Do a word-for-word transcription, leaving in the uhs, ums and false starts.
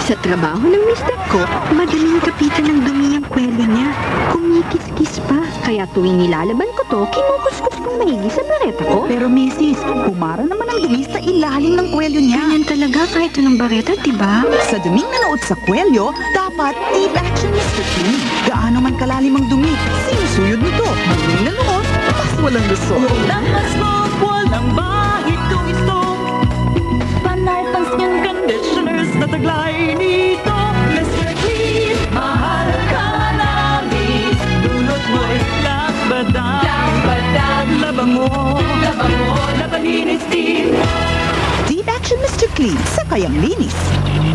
Sa trabaho ng mister ko, madaling kapitan ng dumi ang kwelo niya. Kumikis-kis pa, kaya tuwing nilalaban ko to, kinukuskus kong maigi sa bareta ko. Pero misis, kumara naman ang dumi sa ilalim ng kwelyo niya. Ganyan talaga kahit anong bareta, diba? Sa duming nanood sa kwelyo, dapat deep action mister Clean. Gaano man kalalim ang dumi, sinusuyod nito. Duming nanood, mas walang gusto. Lakas mo, walang bahid kung ito. Panay panskin conditioners na taglay nito. mister Clean, mahal ka namin. Dulot mo'y lakbadan. Lakbadan. Labang mo, labang mo, labalinis din. Deep action mister Clean, sa kayang linis.